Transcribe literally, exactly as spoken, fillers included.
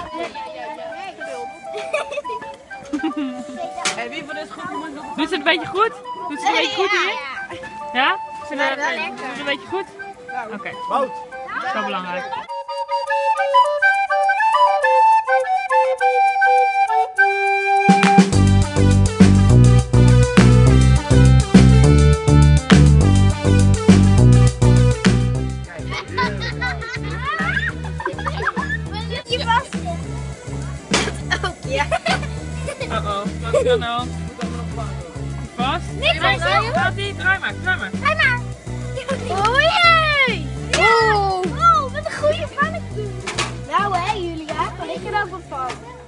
Hey, wie van dit groepje moet nog... Doet ze het een beetje goed? Doet ze het een beetje goed hier? Ja? Doet ze het wel lekker. doet ze een beetje goed? Oké, okay. Bout. Dat is wel belangrijk. Je vast. Ja. Uh-oh, wat is er nou? Vast? Niks Nee, vast. gaat ie? Draai maar, draai maar. Ga maar. Oh jee. Oh. Oh, wat een goede pannenkoek. Nou hè Julia, kan ik er ook wat van?